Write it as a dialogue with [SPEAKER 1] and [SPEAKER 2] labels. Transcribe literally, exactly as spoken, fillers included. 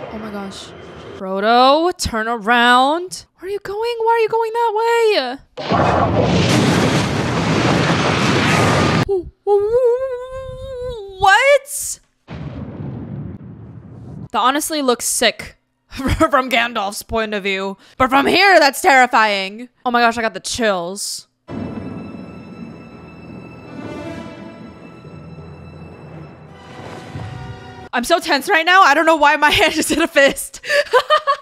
[SPEAKER 1] Oh my gosh. Frodo, turn around. Where are you going? Why are you going that way? What? That honestly looks sick from Gandalf's point of view. But from here, that's terrifying. Oh my gosh, I got the chills. I'm so tense right now. I don't know why my hand is in a fist.